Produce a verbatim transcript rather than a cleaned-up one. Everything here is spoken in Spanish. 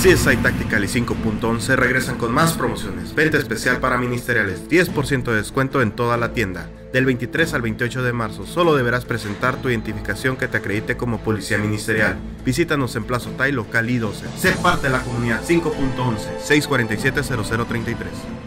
C S I Tactical y cinco punto once regresan con más promociones. Venta especial para ministeriales, diez por ciento de descuento en toda la tienda. Del veintitrés al veintiocho de marzo, solo deberás presentar tu identificación que te acredite como policía ministerial. Visítanos en Plaza Otay, local I doce. Sé parte de la comunidad cinco punto once, seis cuatro siete, cero cero tres tres.